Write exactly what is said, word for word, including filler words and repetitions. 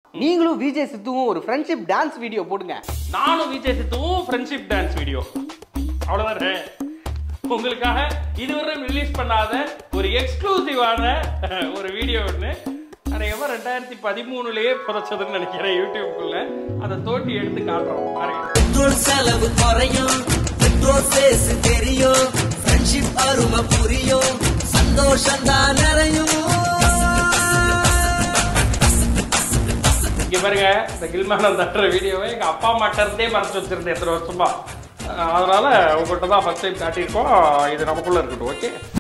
நீங்களும் விஜய் சித்துவும் ஒரு friendship dance video போடுங்க. நானும் விஜய் சித்துவும் ஃப்ரெண்ட்ஷிப் டான்ஸ் வீடியோ. அவ்வளவுதான். உங்களுக்காக இதுவரை ரிலீஸ் பண்ணாத ஒரு எக்ஸ்க்ளூசிவான ஒரு வீடியோ ஒன்று அநேகமா ரெண்டாயிரத்தி பதிமூணுலயே புதைச்சதுன்னு நினைக்கிறேன் யூடியூப்குள்ள. அதை தோட்டி எடுத்து காட்டுறோம் பாருங்க. பெட்ரோல் செலவு குறையும், பெட்ரோல் ஃபேஸ் தெரியும், ஃப்ரெண்ட்ஷிப் அருமை புரியும், சந்தோஷம் தான் நிறையும். இங்க பாருங்க, இந்த கில்மானம் தட்டுற வீடியோவை எங்க அப்பா அம்மாட்ட இருந்தே மறைச்சு வச்சிருந்தேன் எத்தனை வருஷமா. அதனால உங்கள்கிட்ட தான் ஃபர்ஸ்ட் டைம் காட்டியிருக்கோம். இது நமக்குள்ள இருக்கட்டும். ஓகே.